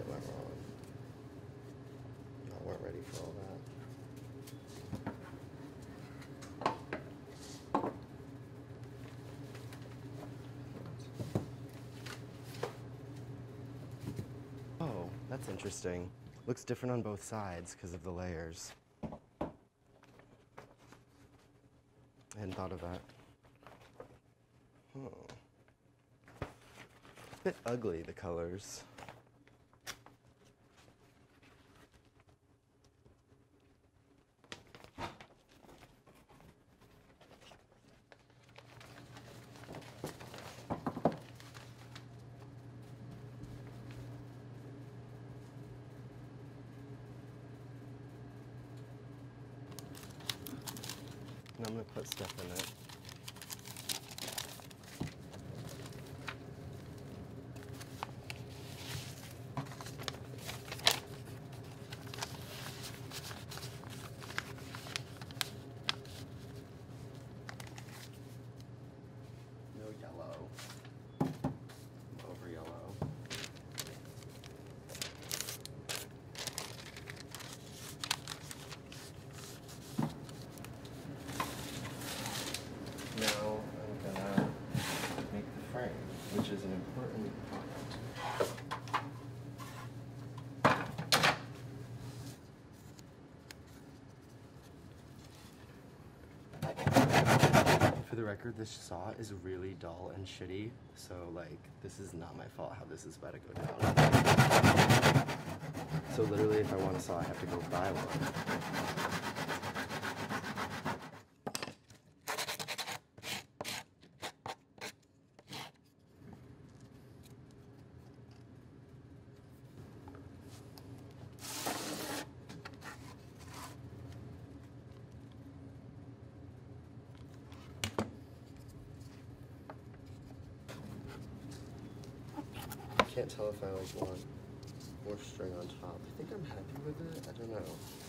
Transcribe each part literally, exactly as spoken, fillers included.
it went wrong. I weren't ready for all that. Oh, that's interesting. Looks different on both sides because of the layers. I hadn't thought of that. Huh. A bit ugly, the colors. And I'm going to put stuff in it. No yellow. I'm over yellow. Now I'm gonna make the frame, which is an important part. For the record, this saw is really dull and shitty, so like this is not my fault how this is about to go down. So literally if I want a saw, I have to go buy one. I can't tell if I like want more string on top. I think I'm happy with it. I don't know.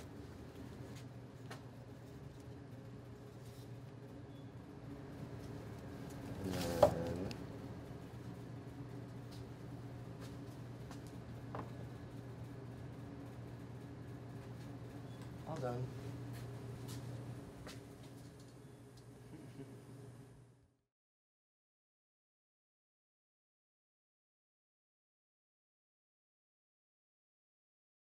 And then all done.